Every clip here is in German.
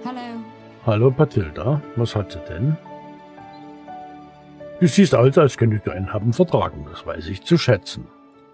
Hello. Hallo Bathilda, was hat sie denn? Du siehst aus, als könntest du einen Happen vertragen, das weiß ich zu schätzen.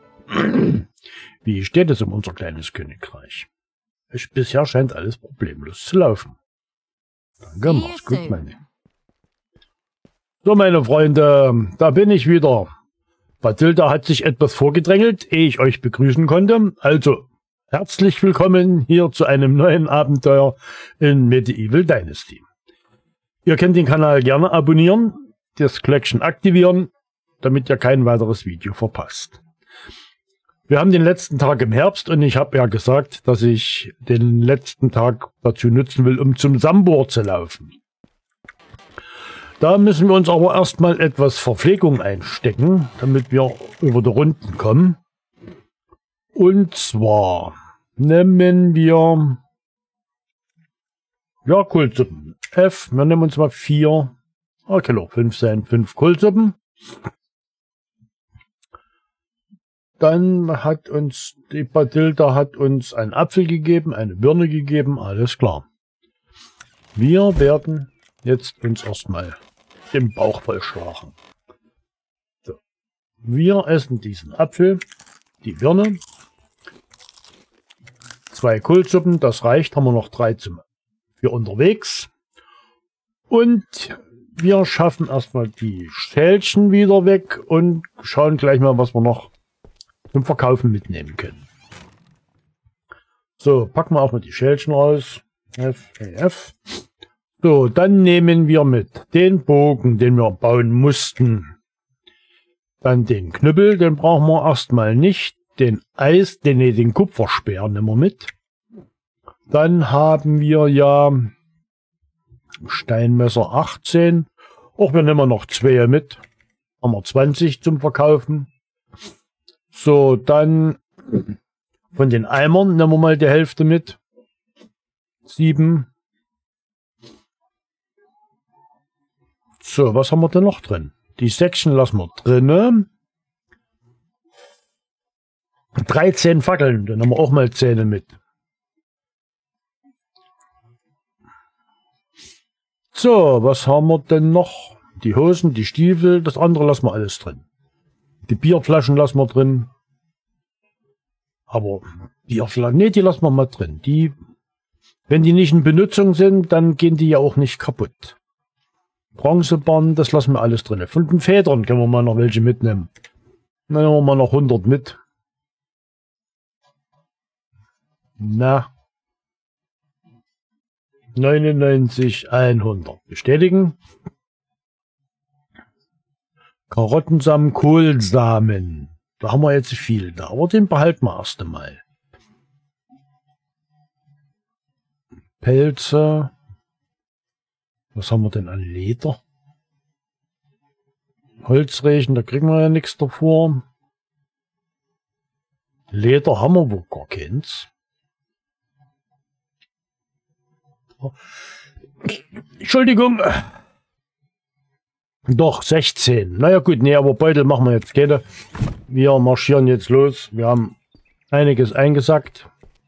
Wie steht es um unser kleines Königreich? Bisher scheint alles problemlos zu laufen. Danke, mach's gut, meine. So, meine Freunde, da bin ich wieder. Bathilda hat sich etwas vorgedrängelt, ehe ich euch begrüßen konnte. Also, herzlich willkommen hier zu einem neuen Abenteuer in Medieval Dynasty. Ihr könnt den Kanal gerne abonnieren, das Glöckchen aktivieren, damit ihr kein weiteres Video verpasst. Wir haben den letzten Tag im Herbst und ich habe ja gesagt, dass ich den letzten Tag dazu nutzen will, um zum Sambor zu laufen. Da müssen wir uns aber erstmal etwas Verpflegung einstecken, damit wir über die Runden kommen. Und zwar nehmen wir ja Kohlsuppen. Wir nehmen uns mal 4, kann auch 5 sein, 5 Kohlsuppen. Dann hat uns die Bathilda einen Apfel gegeben, eine Birne gegeben, alles klar. Wir werden jetzt uns erstmal den Bauch vollschlagen. So. Wir essen diesen Apfel, die Birne, 2 Kohlsuppen, das reicht, haben wir noch 3 für unterwegs. Und wir schaffen erstmal die Schälchen wieder weg und schauen gleich mal, was wir noch zum Verkaufen mitnehmen können. So, packen wir auch mal die Schälchen raus. F. So, dann nehmen wir mit den Bogen, den wir bauen mussten. Dann den Knüppel, den brauchen wir erstmal nicht. Den Kupferspeer nehmen wir mit. Dann haben wir ja Steinmesser 18. Auch wir nehmen noch 2 mit. Haben wir 20 zum Verkaufen. So, dann von den Eimern nehmen wir mal die Hälfte mit. 7. So, was haben wir denn noch drin? Die Säckchen lassen wir drin. 13 Fackeln, dann haben wir auch mal 10 mit. So, was haben wir denn noch? Die Hosen, die Stiefel, das andere lassen wir alles drin. Die Bierflaschen lassen wir drin. Aber Bierflaschen, nee, die lassen wir mal drin. Wenn die nicht in Benutzung sind, dann gehen die ja auch nicht kaputt. Bronzebarren, das lassen wir alles drin. Von den Federn können wir mal noch welche mitnehmen. Dann nehmen wir mal noch 100 mit. Na. 99, 100. Bestätigen. Karottensamen, Kohlsamen. Da haben wir jetzt viel da, aber den behalten wir erst einmal. Pelze. Was haben wir denn an Leder? Holzrechen, da kriegen wir ja nichts davor. Leder haben wir wohl gar keins. Entschuldigung. Doch, 16. Naja gut, nee, aber Beutel machen wir jetzt keine. Wir marschieren jetzt los. Wir haben einiges eingesackt.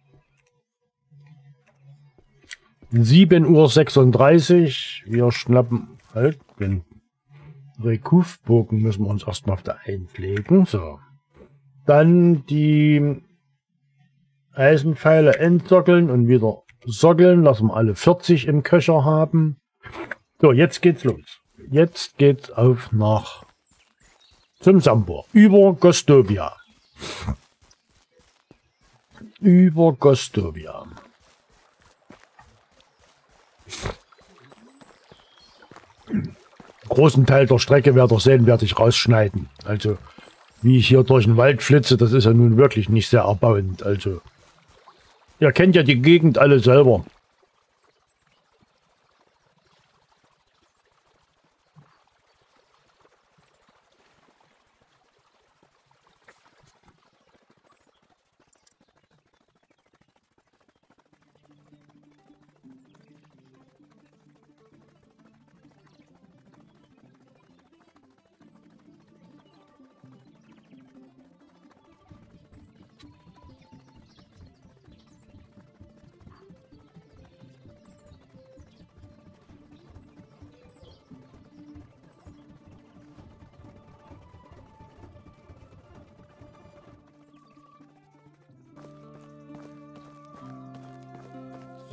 7:36 Uhr. Wir schnappen halt den Rekufbogen, müssen wir uns erstmal auf der einlegen. So. Dann die Eisenpfeile entsockeln und wieder sockeln. Lassen wir alle 40 im Köcher haben. So, jetzt geht's los. Jetzt geht's auf zum Sambor. Über Gostovia. Über Gostovia. Großen Teil der Strecke werdet ihr sehen, werde ich rausschneiden. Also, wie ich hier durch den Wald flitze, das ist ja nun wirklich nicht sehr erbauend. Also, ihr kennt ja die Gegend alle selber.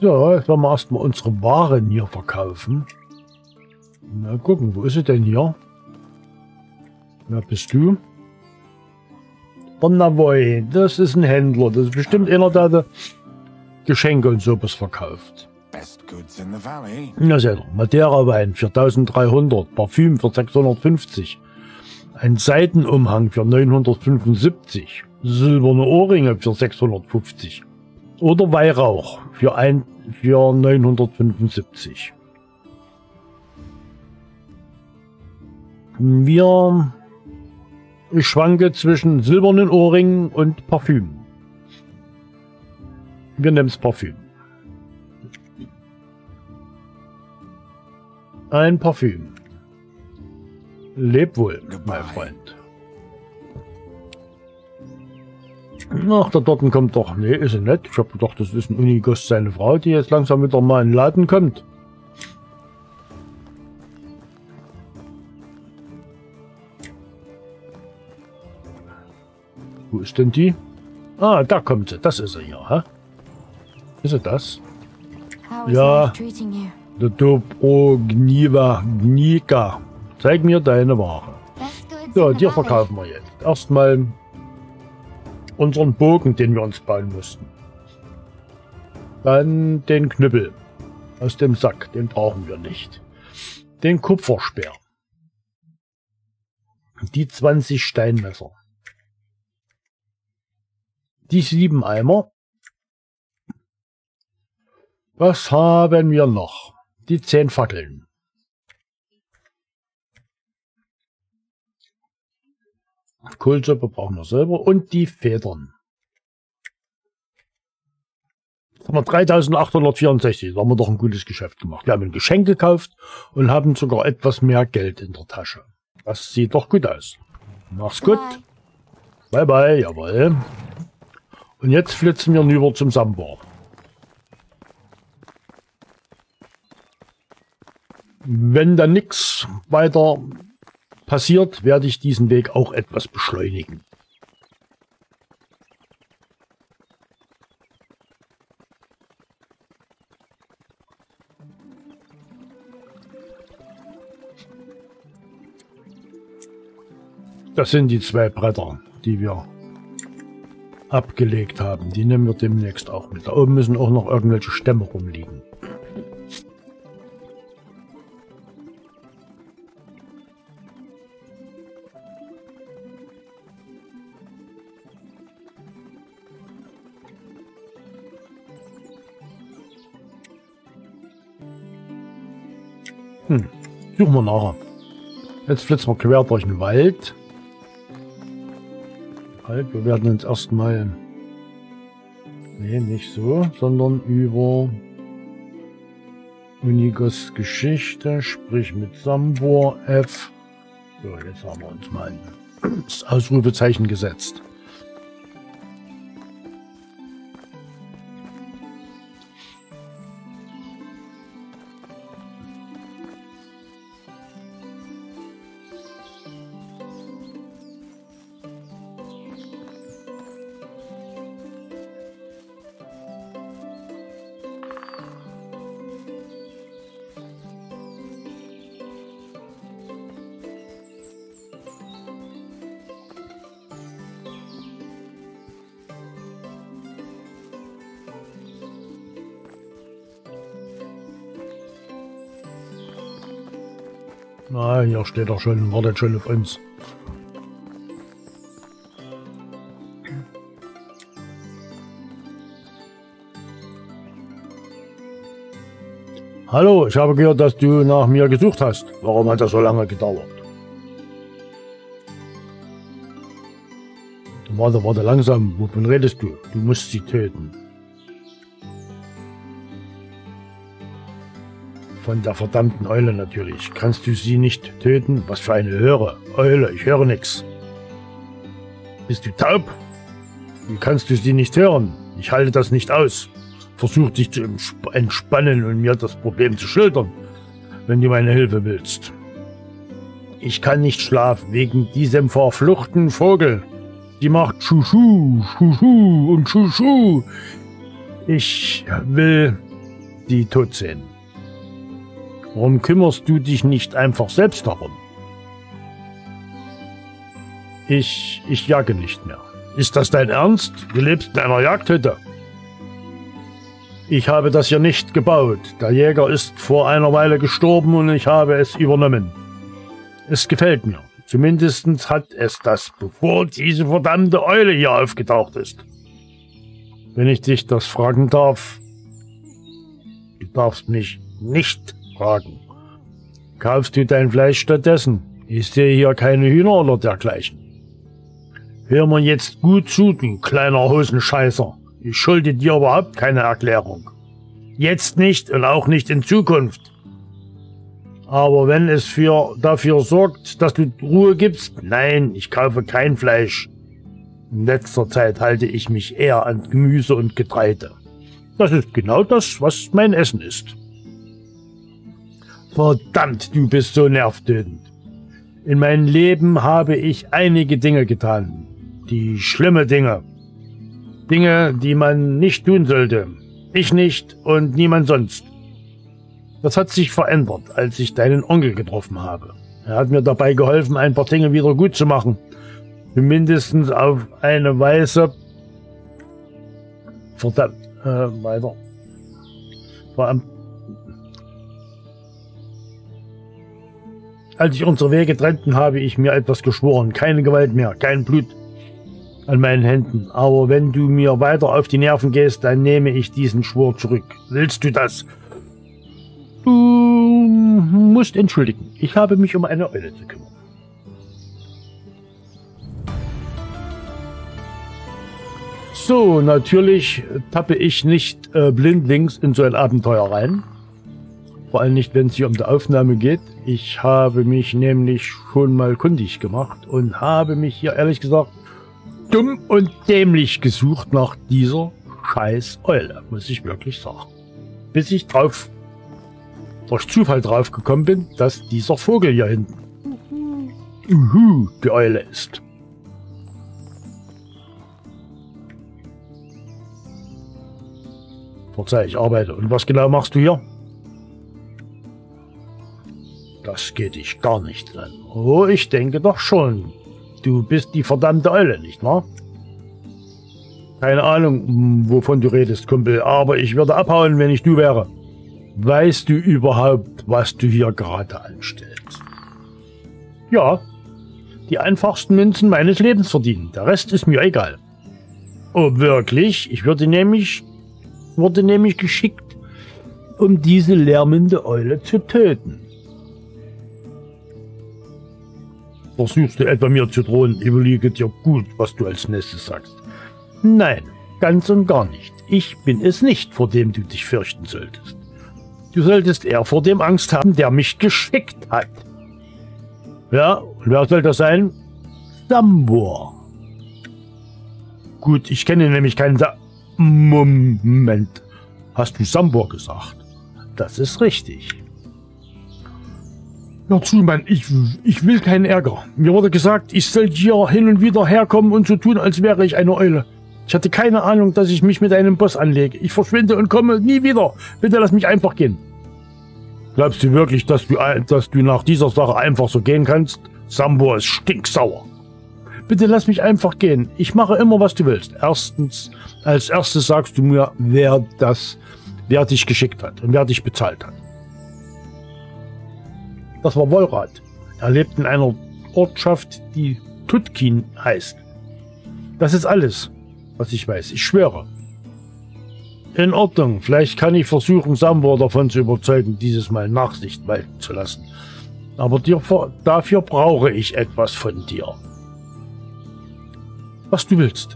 So, jetzt werden wir erstmal unsere Waren hier verkaufen. Mal gucken, wo ist sie denn hier? Wer bist du? Der Navoy, das ist ein Händler. Das ist bestimmt einer, der Geschenke und sowas verkauft. Na seht ihr, Madeira-Wein für 1300, Parfüm für 650, ein Seidenumhang für 975, silberne Ohrringe für 650 oder Weihrauch für 975. Ich schwanke zwischen silbernen Ohrringen und Parfüm. Wir nehmen das Parfüm. Ein Parfüm. Leb wohl, mein Freund. Ach, da dort kommt doch... Nee, ist sie nicht. Ich habe gedacht, das ist ein Unigos seine Frau, die jetzt langsam wieder mal in den Laden kommt. Wo ist denn die? Ah, da kommt sie. Das ist sie hier, hä? Ist sie das? Ja. Der Dobrogniva. Zeig mir deine Ware. So, dir verkaufen wir jetzt. Erstmal unseren Bogen, den wir uns bauen mussten. Dann den Knüppel aus dem Sack. Den brauchen wir nicht. Den Kupferspeer. Die 20 Steinmesser. Die 7 Eimer. Was haben wir noch? Die 10 Fackeln. Kohlsuppe brauchen wir selber. Und die Federn. Jetzt haben wir 3864. Da haben wir doch ein gutes Geschäft gemacht. Wir haben ein Geschenk gekauft und haben sogar etwas mehr Geld in der Tasche. Das sieht doch gut aus. Mach's gut. Bye bye, jawohl. Und jetzt flitzen wir rüber zum Sambor. Wenn da nichts weiter passiert, werde ich diesen Weg auch etwas beschleunigen. Das sind die 2 Bretter, die wir abgelegt haben. Die nehmen wir demnächst auch mit. Da oben müssen auch noch irgendwelche Stämme rumliegen. Suchen wir nachher. Jetzt flitzen wir quer durch den Wald. Halt, wir werden uns erstmal... Nee, nicht so, sondern über Unigos Geschichte, sprich mit Sambor F. So, jetzt haben wir uns mal das Ausrufezeichen gesetzt. Na, hier steht er schon, wartet schon auf uns. Hallo, ich habe gehört, dass du nach mir gesucht hast. Warum hat das so lange gedauert? Warte langsam. Wovon redest du? Du musst sie töten. Von der verdammten Eule natürlich. Kannst du sie nicht töten? Was für eine Höre. Eule, ich höre nichts. Bist du taub? Wie kannst du sie nicht hören? Ich halte das nicht aus. Versuch dich zu entspannen und mir das Problem zu schildern, wenn du meine Hilfe willst. Ich kann nicht schlafen wegen diesem verfluchten Vogel. Die macht Schuschu, Schuschu und Schuschu. Ich will die tot sehen. Warum kümmerst du dich nicht einfach selbst darum? Ich jage nicht mehr. Ist das dein Ernst? Du lebst in einer Jagdhütte. Ich habe das hier nicht gebaut. Der Jäger ist vor einer Weile gestorben und ich habe es übernommen. Es gefällt mir. Zumindest hat es das, bevor diese verdammte Eule hier aufgetaucht ist. Wenn ich dich das fragen darf, du darfst mich nicht fragen. Kaufst du dein Fleisch stattdessen? Ich sehe hier keine Hühner oder dergleichen. Hör mir jetzt gut zu, du kleiner Hosenscheißer. Ich schulde dir überhaupt keine Erklärung. Jetzt nicht und auch nicht in Zukunft. Aber wenn es dafür sorgt, dass du Ruhe gibst, nein, ich kaufe kein Fleisch. In letzter Zeit halte ich mich eher an Gemüse und Getreide. Das ist genau das, was mein Essen ist. Verdammt, du bist so nervtötend. In meinem Leben habe ich einige Dinge getan. Die schlimme Dinge. Dinge, die man nicht tun sollte. Ich nicht und niemand sonst. Das hat sich verändert, als ich deinen Onkel getroffen habe. Er hat mir dabei geholfen, ein paar Dinge wieder gut zu machen. Mindestens auf eine Weise. Verdammt, weiter. Als sich unsere Wege trennten, habe ich mir etwas geschworen. Keine Gewalt mehr, kein Blut an meinen Händen. Aber wenn du mir weiter auf die Nerven gehst, dann nehme ich diesen Schwur zurück. Willst du das? Du musst entschuldigen. Ich habe mich um eine Eule zu kümmern. So, natürlich tappe ich nicht blindlings in so ein Abenteuer rein. Vor allem nicht, wenn es hier um die Aufnahme geht. Ich habe mich nämlich schon mal kundig gemacht und habe mich hier ehrlich gesagt dumm und dämlich gesucht nach dieser scheiß Eule, muss ich wirklich sagen. Bis ich durch Zufall drauf gekommen bin, dass dieser Vogel hier hinten die Eule ist. Verzeih, ich arbeite. Und was genau machst du hier? Das geht dich gar nicht an. Oh, ich denke doch schon. Du bist die verdammte Eule, nicht wahr? Keine Ahnung, wovon du redest, Kumpel, aber ich würde abhauen, wenn ich du wäre. Weißt du überhaupt, was du hier gerade anstellst? Ja, die einfachsten Münzen meines Lebens verdienen. Der Rest ist mir egal. Oh, wirklich? Ich wurde nämlich geschickt, um diese lärmende Eule zu töten. Versuchst du etwa mir zu drohen, überlege dir gut, was du als nächstes sagst. Nein, ganz und gar nicht. Ich bin es nicht, vor dem du dich fürchten solltest. Du solltest eher vor dem Angst haben, der mich geschickt hat. Ja, und wer soll das sein? Sambor. Gut, ich kenne nämlich keinen Moment. Hast du Sambor gesagt? Das ist richtig. Hör zu, Mann, ich will keinen Ärger. Mir wurde gesagt, ich soll hier hin und wieder herkommen und so tun, als wäre ich eine Eule. Ich hatte keine Ahnung, dass ich mich mit einem Boss anlege. Ich verschwinde und komme nie wieder. Bitte lass mich einfach gehen. Glaubst du wirklich, dass du nach dieser Sache einfach so gehen kannst? Sambor ist stinksauer. Bitte lass mich einfach gehen. Ich mache immer, was du willst. Als erstes sagst du mir, wer dich geschickt hat und wer dich bezahlt hat. Das war Wolrad. Er lebt in einer Ortschaft, die Tutkin heißt. Das ist alles, was ich weiß. Ich schwöre. In Ordnung. Vielleicht kann ich versuchen, Sambor davon zu überzeugen, dieses Mal Nachsicht walten zu lassen. Aber dafür brauche ich etwas von dir. Was du willst.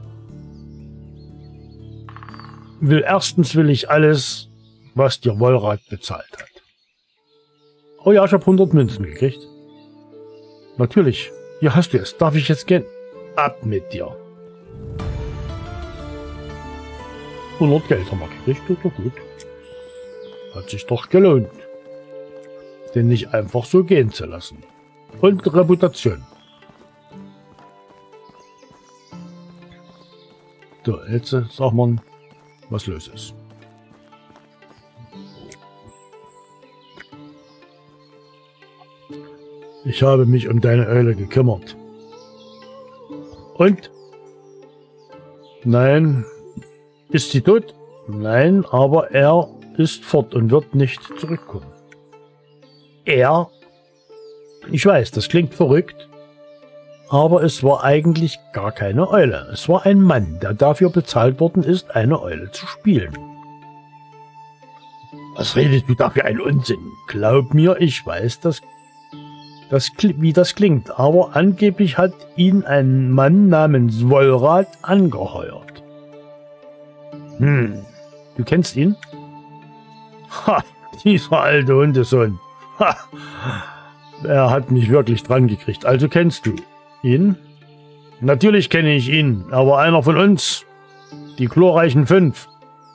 Erstens will ich alles, was dir Wolrad bezahlt hat. Oh ja, ich habe 100 Münzen gekriegt. Natürlich. Hier hast du es. Darf ich jetzt gehen? Ab mit dir. 100 Geld haben wir gekriegt. Oder gut. Hat sich doch gelohnt. Den nicht einfach so gehen zu lassen. Und Reputation. So, jetzt sag mal, was los ist. Ich habe mich um deine Eule gekümmert. Und? Nein. Ist sie tot? Nein, aber er ist fort und wird nicht zurückkommen. Er? Ich weiß, das klingt verrückt, aber es war eigentlich gar keine Eule. Es war ein Mann, der dafür bezahlt worden ist, eine Eule zu spielen. Was redest du da für einen Unsinn? Glaub mir, ich weiß, wie das klingt, aber angeblich hat ihn ein Mann namens Wollrat angeheuert. Du kennst ihn? Ha, dieser alte Hundesohn. Ha, er hat mich wirklich dran gekriegt. Also kennst du ihn? Natürlich kenne ich ihn, aber einer von uns. Die glorreichen 5.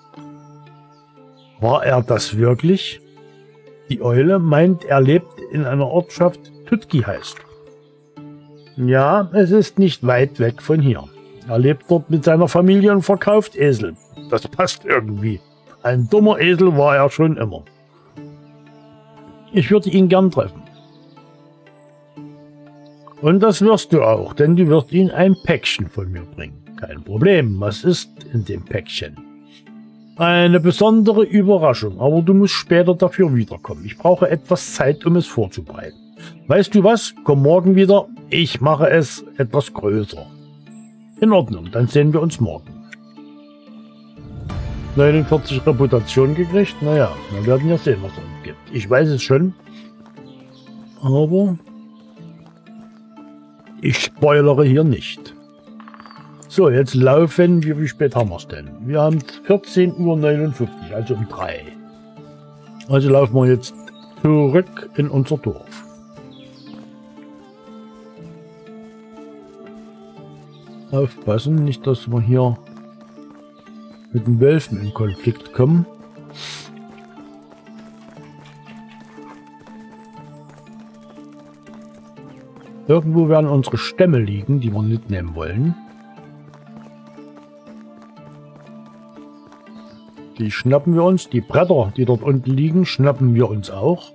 War er das wirklich? Die Eule meint, er lebt in einer Ortschaft, Tutki heißt. Ja, es ist nicht weit weg von hier. Er lebt dort mit seiner Familie und verkauft Esel. Das passt irgendwie. Ein dummer Esel war er schon immer. Ich würde ihn gern treffen. Und das wirst du auch, denn du wirst ihm ein Päckchen von mir bringen. Kein Problem, was ist in dem Päckchen? Eine besondere Überraschung, aber du musst später dafür wiederkommen. Ich brauche etwas Zeit, um es vorzubereiten. Weißt du was? Komm morgen wieder. Ich mache es etwas größer. In Ordnung, dann sehen wir uns morgen. 49 Reputation gekriegt? Naja, wir werden ja sehen, was es uns gibt. Ich weiß es schon, aber ich spoilere hier nicht. So, jetzt laufen wir. Wie spät haben wir es denn? Wir haben 14:59 Uhr, also um 3. Also laufen wir jetzt zurück in unser Dorf. Aufpassen, nicht, dass wir hier mit den Wölfen in Konflikt kommen. Irgendwo werden unsere Stämme liegen, die wir mitnehmen wollen. Die schnappen wir uns. Die Bretter, die dort unten liegen, schnappen wir uns auch.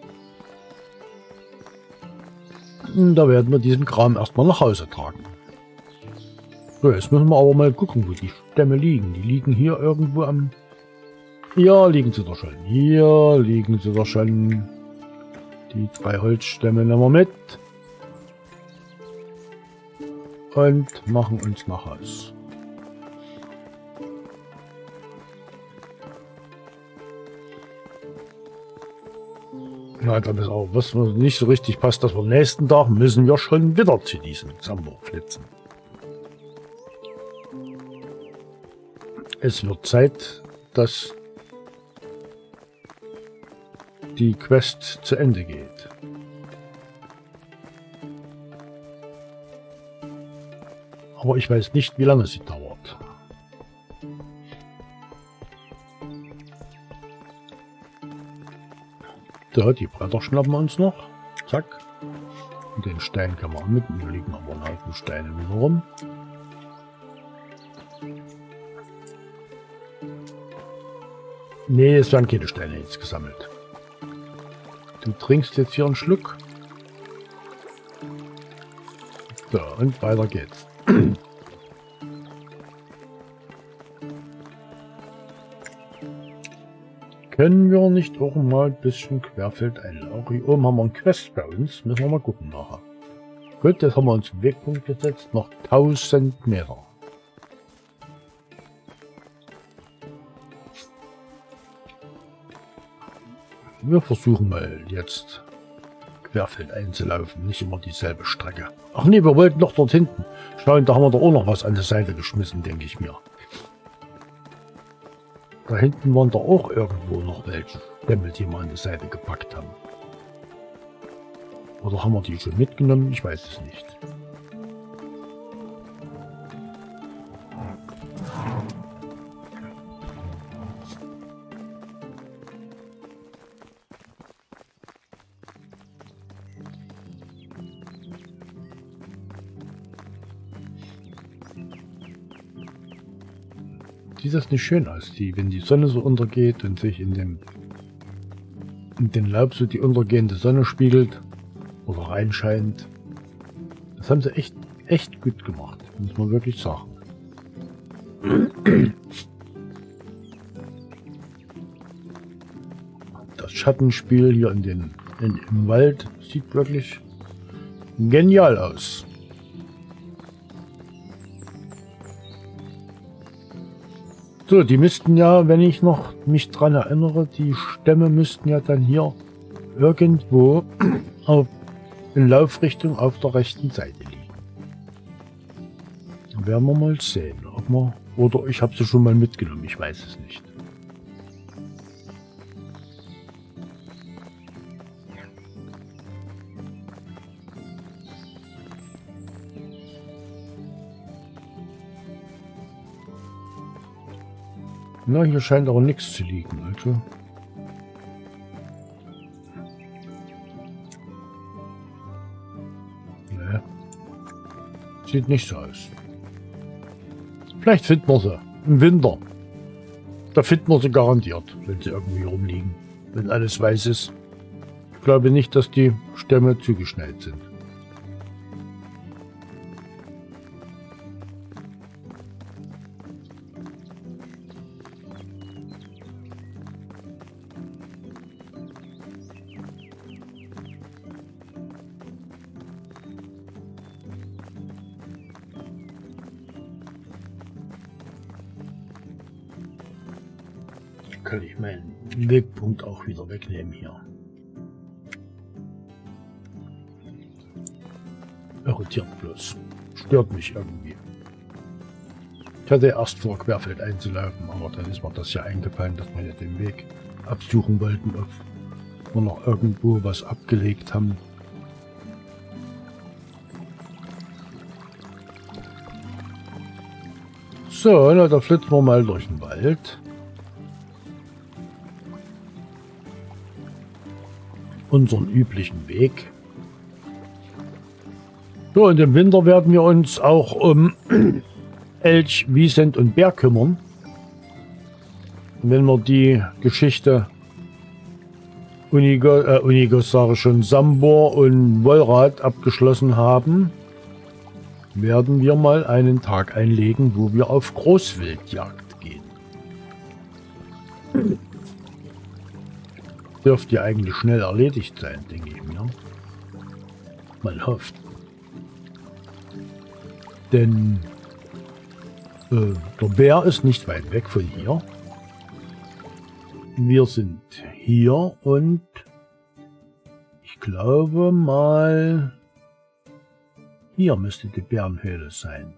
Und da werden wir diesen Kram erstmal nach Hause tragen. So, jetzt müssen wir aber mal gucken, wo die Stämme liegen. Die liegen hier irgendwo am... Hier liegen sie doch schon. Hier liegen sie doch schon. Die 3 Holzstämme nehmen wir mit. Und machen uns nach Haus. Ja, dann ist auch was nicht so richtig passt, dass wir nächsten Tag müssen wir schon wieder zu diesem Sambo flitzen. Es wird Zeit, dass die Quest zu Ende geht. Aber ich weiß nicht, wie lange sie dauert. So, die Bretter schnappen wir uns noch. Zack. Und den Stein kann man auch mitnehmen. Hier liegen aber ein Haufen Steine wieder rum. Nee, es werden keine Steine jetzt gesammelt. Du trinkst jetzt hier einen Schluck. So, und weiter geht's. Können wir nicht auch mal ein bisschen querfeldein laufen? Hier oben haben wir einen Quest bei uns. Müssen wir mal gucken nachher. Gut, jetzt haben wir uns einen Wegpunkt gesetzt. Noch 1000 Meter. Wir versuchen mal jetzt querfeldein zu laufen. Nicht immer dieselbe Strecke. Ach nee, wir wollten doch dort hinten schauen. Da haben wir doch auch noch was an die Seite geschmissen, denke ich mir. Da hinten waren da auch irgendwo noch welche Stämme, die wir an die Seite gepackt haben. Oder haben wir die schon mitgenommen? Ich weiß es nicht. Sieht das nicht schön aus, wenn die Sonne so untergeht und sich in dem und den Laub so die untergehende Sonne spiegelt oder reinscheint. Das haben sie echt gut gemacht, muss man wirklich sagen. Das Schattenspiel hier im Wald sieht wirklich genial aus. So, die müssten ja, wenn ich noch mich dran erinnere, die Stämme müssten ja dann hier irgendwo in Laufrichtung auf der rechten Seite liegen. Dann werden wir mal sehen, ob wir, oder ich habe sie schon mal mitgenommen, ich weiß es nicht. Na, hier scheint aber nichts zu liegen, also. Ne. Sieht nicht so aus. Vielleicht finden wir sie im Winter. Da finden wir sie garantiert, wenn sie irgendwie rumliegen. Wenn alles weiß ist. Ich glaube nicht, dass die Stämme zugeschneit sind. Kann ich meinen Wegpunkt auch wieder wegnehmen hier. Irritiert bloß. Stört mich irgendwie. Ich hatte erst vor, querfeld einzulaufen, aber dann ist mir das ja eingefallen, dass wir ja den Weg absuchen wollten, ob wir noch irgendwo was abgelegt haben. So, na, da flitzen wir mal durch den Wald. Unseren üblichen Weg. So, und im Winter werden wir uns auch um Elch, Wiesent und Bär kümmern. Und wenn wir die Geschichte Unigos, sage ich schon, Sambor und Wolrad abgeschlossen haben, werden wir mal einen Tag einlegen, wo wir auf Großwildjagd gehen. Dürfte ja eigentlich schnell erledigt sein, denke ich mir. Man hofft. Denn der Bär ist nicht weit weg von hier. Wir sind hier und ich glaube mal, hier müsste die Bärenhöhle sein.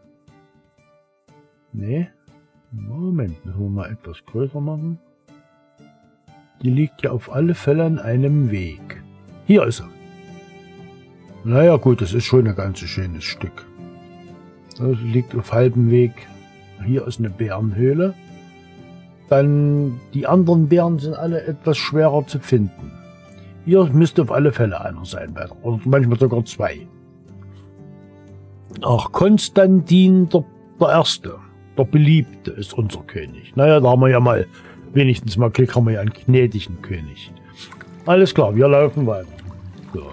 Nee, Moment, müssen wir mal etwas größer machen. Die liegt ja auf alle Fälle an einem Weg. Hier ist er. Naja gut, das ist schon ein ganz schönes Stück. Das liegt auf halbem Weg. Hier ist eine Bärenhöhle. Dann die anderen Bären sind alle etwas schwerer zu finden. Hier müsste auf alle Fälle einer sein. Oder manchmal sogar zwei. Ach, Konstantin der Erste, der Beliebte, ist unser König. Naja, da haben wir ja mal wenigstens mal Glück, haben wir ja einen gnädigen König. Alles klar, wir laufen weiter. So.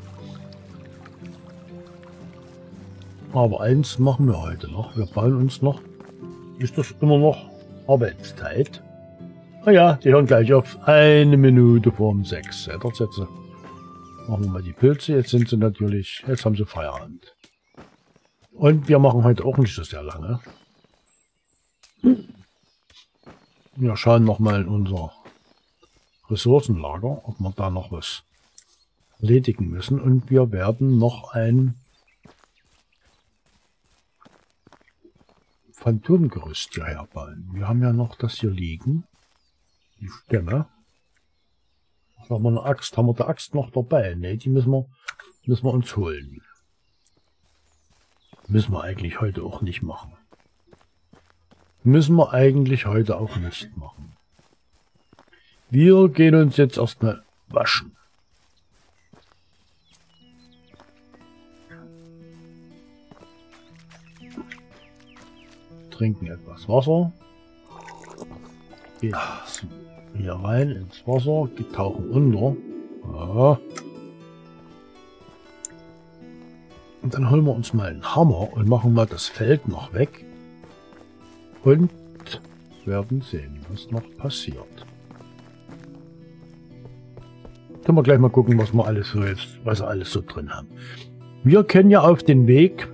Aber eins machen wir heute noch. Wir bauen uns noch. Ist das immer noch Arbeitszeit? Ah ja, die hören gleich auf. 1 Minute vor 6. Jetzt machen wir mal die Pilze. Jetzt sind sie natürlich. Jetzt haben sie Feierabend. Und wir machen heute auch nicht so sehr lange. Wir schauen nochmal in unser Ressourcenlager, ob wir da noch was erledigen müssen. Und wir werden noch ein Phantomgerüst hierher bauen. Wir haben ja noch das hier liegen. Die Stämme. Haben wir eine Axt? Haben wir die Axt noch dabei? Ne, die müssen wir uns holen. Müssen wir eigentlich heute auch nicht machen. Müssen wir eigentlich heute auch nicht machen. Wir gehen uns jetzt erstmal waschen. Trinken etwas Wasser. Gehen Hier rein ins Wasser, die tauchen unter. Ja. Und dann holen wir uns mal einen Hammer und machen mal das Feld noch weg. Und werden sehen, was noch passiert. Können wir gleich mal gucken, was wir alles so jetzt, was wir alles so drin haben. Wir können ja auf den Weg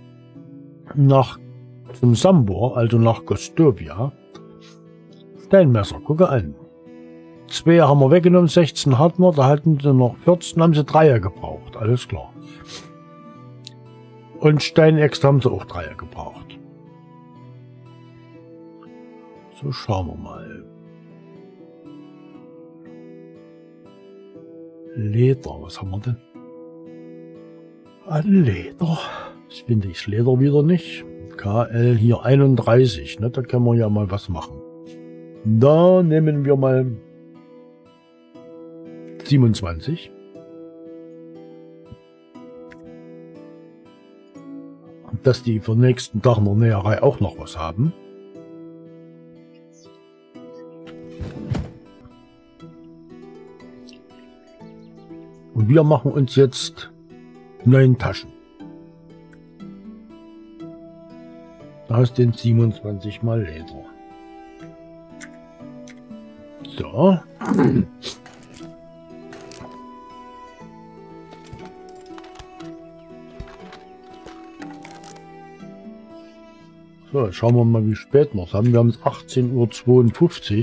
zum Sambor, also nach Gostovia, Steinmesser, gucke an. 2 haben wir weggenommen, 16 hatten wir, da hatten sie noch 14, haben sie 3 gebraucht, alles klar. Und Steinäxte haben sie auch 3 gebraucht. So, schauen wir mal. Leder, was haben wir denn? An Leder. Das finde ich das Leder wieder nicht. KL hier 31, ne? Da können wir ja mal was machen. Da nehmen wir mal 27. Dass die für den nächsten Tag in der Näherei auch noch was haben. Und wir machen uns jetzt 9 Taschen. Aus den 27 mal Leder. So. So, jetzt schauen wir mal, wie spät wir es haben. Wir haben es 18:52 Uhr.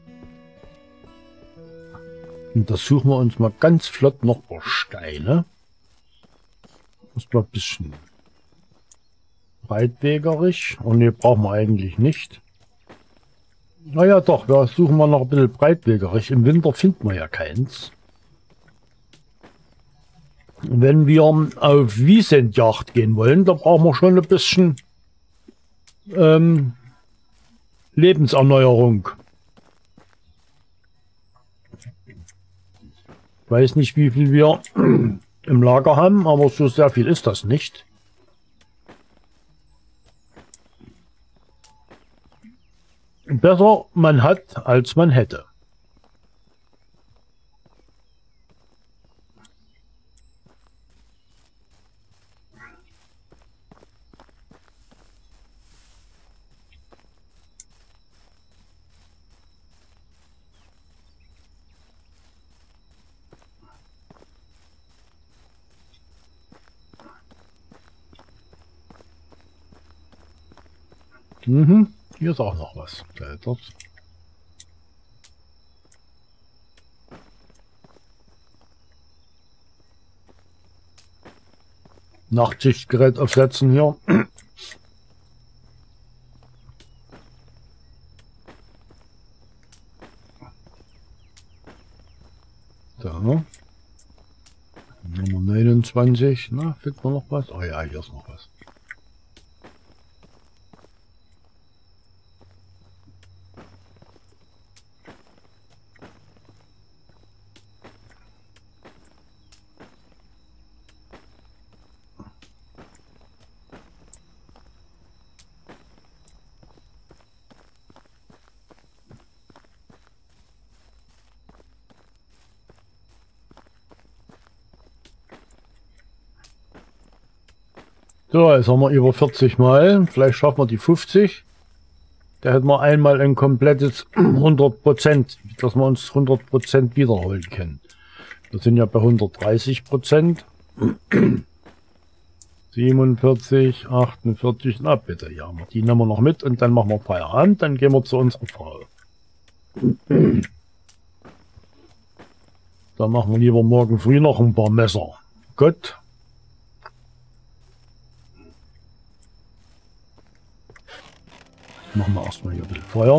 Und das suchen wir uns mal ganz flott noch ein paar Steine. Das war ein bisschen breitwegerig. Und ne, brauchen wir eigentlich nicht. Naja doch, wir suchen mal noch ein bisschen breitwegerig. Im Winter finden wir ja keins. Wenn wir auf Wiesentjagd gehen wollen, da brauchen wir schon ein bisschen Lebenserneuerung. Ich weiß nicht, wie viel wir im Lager haben, aber so sehr viel ist das nicht. Besser man hat, als man hätte. Hier ist auch noch was. Dort. Nachtsichtgerät aufsetzen hier. Da. Nummer 29. Na, findet man noch was? Oh ja, hier ist noch was. So, jetzt haben wir über 40 Mal. Vielleicht schaffen wir die 50. Da hätten wir einmal ein komplettes 100%, dass wir uns 100% wiederholen können. Wir sind ja bei 130%. 47, 48, na bitte, ja, die nehmen wir noch mit und dann machen wir Feierabend, dann gehen wir zu unserer Frau. Da machen wir lieber morgen früh noch ein paar Messer. Gut. Machen wir erstmal hier ein bisschen Feuer.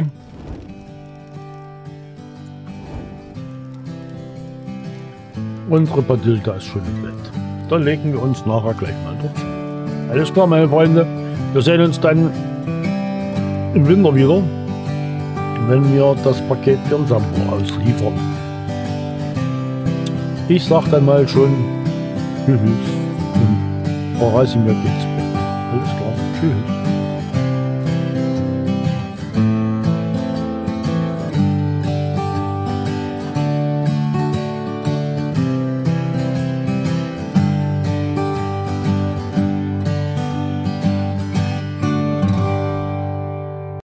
Unsere Badilda ist schon im Bett. Dann legen wir uns nachher gleich mal durch. Alles klar, meine Freunde. Wir sehen uns dann im Winter wieder, wenn wir das Paket für den Sambor ausliefern. Ich sag dann mal schon tschüss. Und Frau Reisinger geht's. Alles klar. Tschüss.